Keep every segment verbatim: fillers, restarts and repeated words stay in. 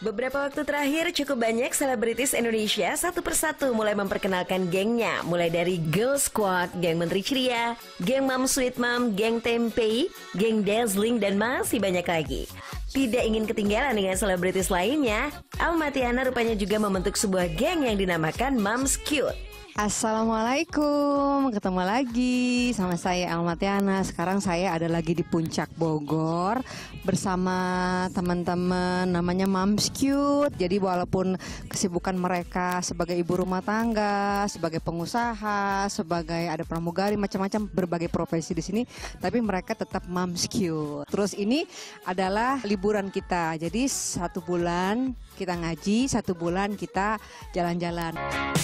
Beberapa waktu terakhir cukup banyak selebritis Indonesia satu persatu mulai memperkenalkan gengnya. Mulai dari Girl Squad, Geng Menteri Ceria, Geng Mom Sweet Mom, Geng Tempe, Geng Dazzling, dan masih banyak lagi. Tidak ingin ketinggalan dengan selebritis lainnya, Alma Tiana rupanya juga membentuk sebuah geng yang dinamakan Moms Cute. Assalamualaikum, ketemu lagi sama saya Alma Tiana. Sekarang saya ada lagi di Puncak Bogor bersama teman-teman namanya Moms Cute. Jadi walaupun kesibukan mereka sebagai ibu rumah tangga, sebagai pengusaha, sebagai ada pramugari, macam-macam berbagai profesi di sini, tapi mereka tetap Moms Cute. Terus ini adalah liburan kita. Jadi satu bulan kita ngaji, satu bulan kita jalan-jalan.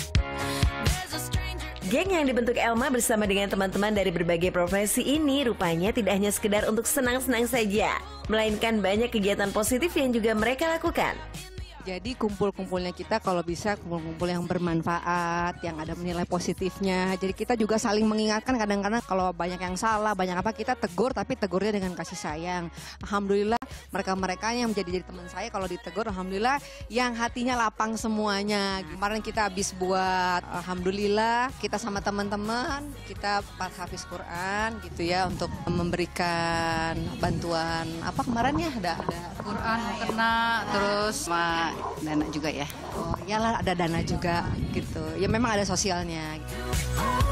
Geng yang dibentuk Elma bersama dengan teman-teman dari berbagai profesi ini rupanya tidak hanya sekedar untuk senang-senang saja, melainkan banyak kegiatan positif yang juga mereka lakukan. Jadi kumpul-kumpulnya kita kalau bisa kumpul-kumpul yang bermanfaat, yang ada nilai positifnya. Jadi kita juga saling mengingatkan, kadang-kadang kalau banyak yang salah, banyak apa kita tegur, tapi tegurnya dengan kasih sayang. Alhamdulillah mereka-mereka yang menjadi jadi teman saya kalau ditegur, alhamdulillah yang hatinya lapang semuanya. Kemarin kita habis buat, alhamdulillah kita sama teman-teman, kita pas hafiz Quran gitu ya untuk memberikan bantuan apa kemarin ya ada ada Quran, mukena, terus sama dana juga ya. Oh iyalah ada dana juga gitu. Ya memang ada sosialnya. Gitu.